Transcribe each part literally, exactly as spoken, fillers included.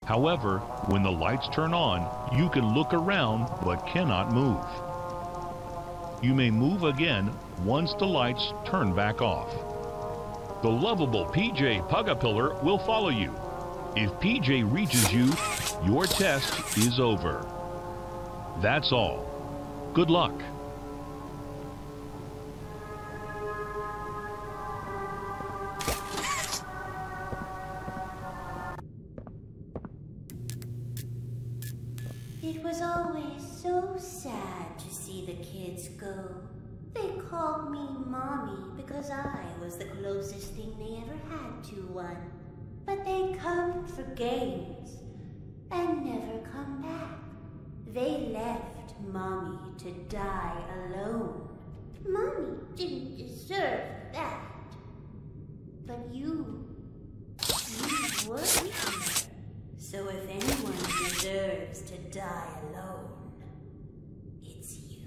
However, when the lights turn on, you can look around but cannot move. You may move again once the lights turn back off. The lovable P J Pug-A-Pillar will follow you. If P J reaches you, your test is over. That's all. Good luck. It was always so sad to see the kids go. They called me Mommy because I was the closest thing they ever had to one. But they'd come for games and never come back. They left Mommy to die alone. Mommy didn't deserve that. But you, you were here. So if anyone deserves to die alone, it's you.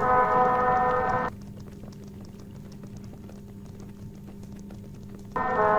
You